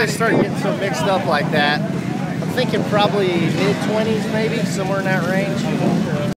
they start getting so mixed up like that. I'm thinking probably mid-20s maybe, somewhere in that range.